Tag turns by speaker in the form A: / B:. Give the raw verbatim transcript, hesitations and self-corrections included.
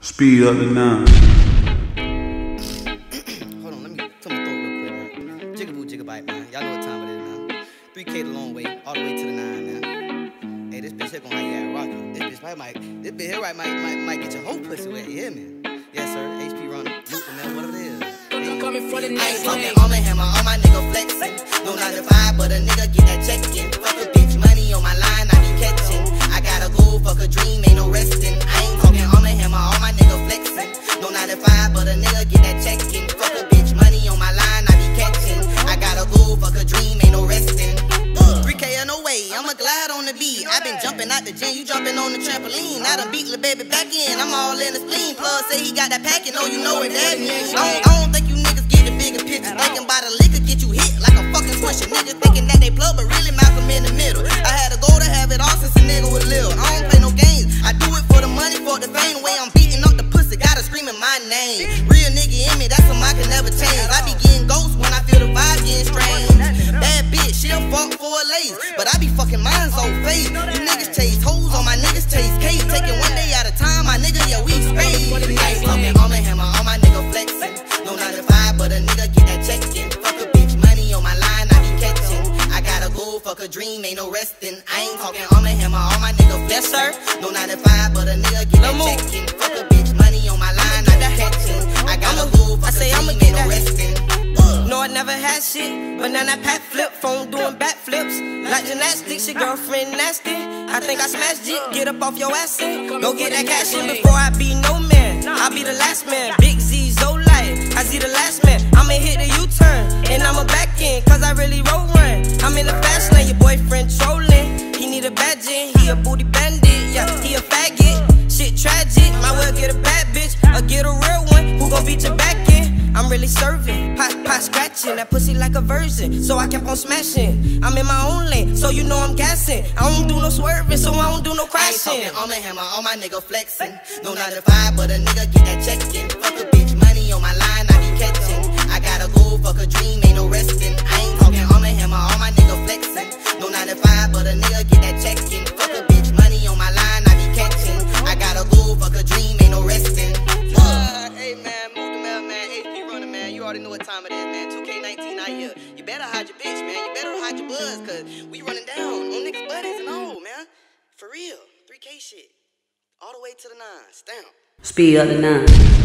A: Speed up the nine.
B: Hold on, let me clear my throat real quick, man. Jigaboo, jigabite, man. Y'all know what time it is, man. three K the long way, all the way to the nine, man. Hey, this bitch here gonna have you at rockin'. This bitch might, this bitch here right might, might, might get your whole pussy wet. You hear me? Yes, sir. H P Runna, Mook, man, whatever it is. Hey.
C: Coming for the next
D: I ain't talking on the hammer, all my nigga flexin'. No nine to five, but a nigga get that check in. Fuck a bitch, money on my line, I be catching. I got a goal, fuck a dream, ain't no resting. I ain't talking on the hammer, all my nigga flexin'. No nine to five, but a nigga get that check in. Fuck a bitch, money on my line, I be catching. I got a goal, fuck a dream, ain't no resting. Uh, three K no way, I'ma glide on the beat. I been jumping out the gym, you jumping on the trampoline. I done beat the baby back in, I'm all in the spleen. Plus say he got that packing, oh you know what that means. I don't, I don't think you niggas get the bigger picture. Thinking about a liquor get you hit like a fucking swisher. Niggas thinking that they plug, but really Malcolm in the middle. I had a goal to have it all since a nigga was little. I don't play no games, I do it for the money, for the fame. The way I'm beating up the pussy, gotta screaming my name. Real nigga in me, that's something I can never change. I be getting ghosts when I feel the vibe getting strange. Bad bitch, she'll fuck for a lace, but I be fucking mines on face. You niggas chase hoes, on my niggas chase cake. Taking one day at a time, my nigga, yeah, we spade. I ain't talking on the hammer, all my nigga flexin'. No nine to five, but a nigga get that check in. Fuck a bitch, money on my line, I be catching. I got a goal, fuck a dream, ain't no resting. I ain't talking on the hammer, all my nigga flexin'. Yes, sir. No nine to five, but a nigga get that check in. Fuck a bitch, money on my line, I be catching. I got a goal, fuck a dream, ain't no resting.
C: No, I never had shit, but now that pat flip phone doing backflips like gymnastics. Your girlfriend nasty. I think I smashed it. Get up off your ass and go get that cash in before I be no man. I'll be the last man. Big Z, so light. I see the last man. I'ma hit the U-turn and I'ma back in, cause I really roll one. I'm in the fast lane. Your boyfriend trolling. He need a badge in. He a booty bandit. Yeah, he a faggot. Shit tragic. Might well get a bad bitch or get a real one who gon' beat your back in. I'm really serving, pot, pot scratching, that pussy like a virgin, so I kept on smashing. I'm in my own lane, so you know I'm gassing. I don't do no swerving, so I don't do no crashing.
D: I ain't talking on the hammer, all my nigga flexin'. No nine to five, but a nigga get that check in. Fuck a bitch, money on my line, I be catching. I got a goal, fuck a dream, ain't no resting. I ain't talking on the hammer, all my nigga flexin'. No nine to five, but a nigga get that check in. Fuck a bitch, money on my line, I be catching. I got a goal, fuck a dream, ain't no resting.
B: Uh, hey man, move the mail, man. H P Runna, man. You already know what time it is, man. two K nineteen out here. You better hide your bitch, man. You better hide your buzz, cause we running down on niggas' buddies and all, man. For real. three K shit. All the way to the nine. Stamp.
E: Speed up the nine.